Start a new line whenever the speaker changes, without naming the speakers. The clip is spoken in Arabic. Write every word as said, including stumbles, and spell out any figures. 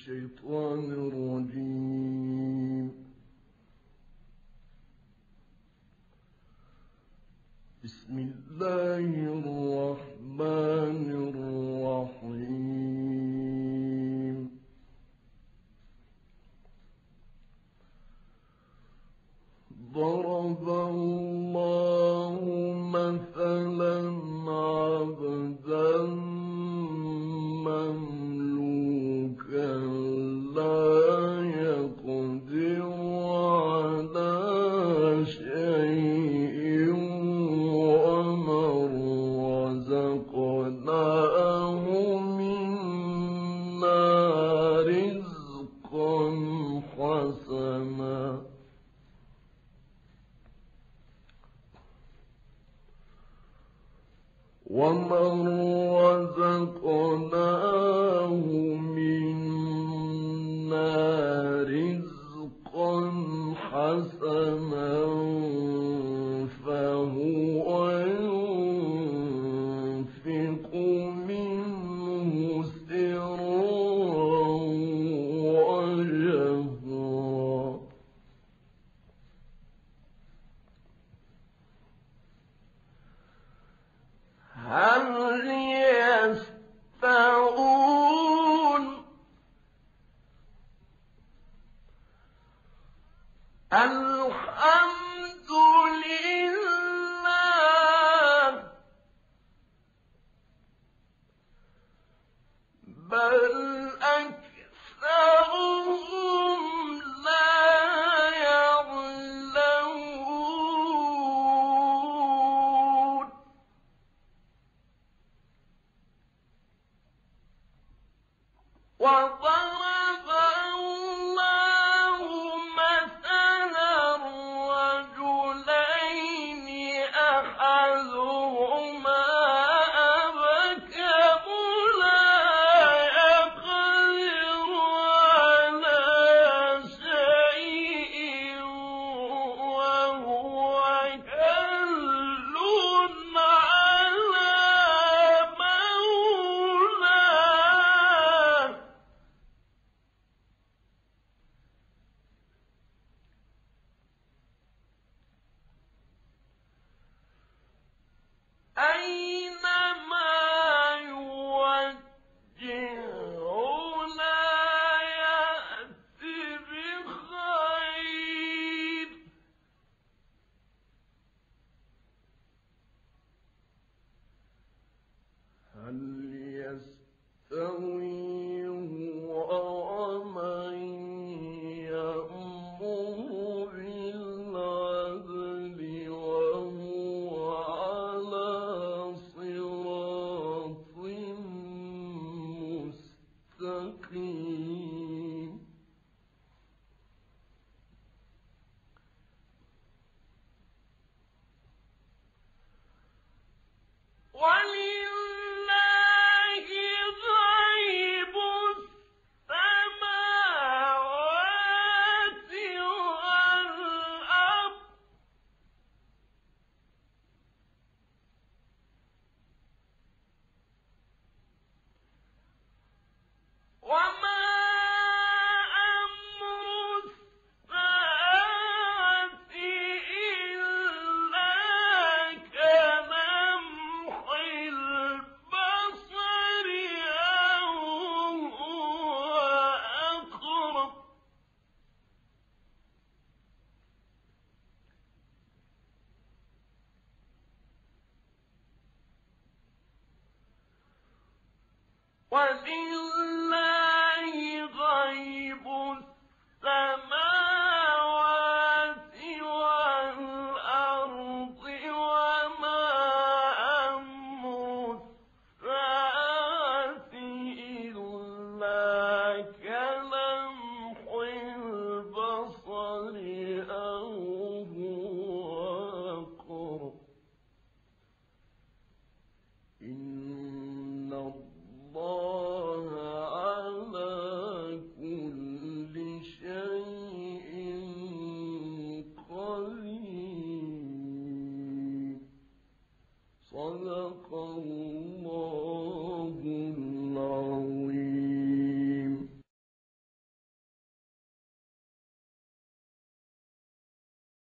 الشيطان الرجيم. بسم الله الرحمن الرحيم. ضرب الله مثلا عبدا مملوكا لا يقدر على شيء ومن رزقناه منا رزقا حسنا ومن رزقناه منا رزقا حسنا فهو ينفق منه سرا وجهرا هل يستوون الحمد لله بل أكثرهم لا يعلمون وضرب الله مثلا رجلين أحدهما أبكم لا يقدر على شيء وهو كل على مولاه أينما يوجهه لا يأتي بخير هل يستوي هو ومن يأمر بالعدل وهو على صراط مستقيم ولله غيب السماوات والأرض وما أمر الساعة إلا كلمح البصر أو هو أقرب ولله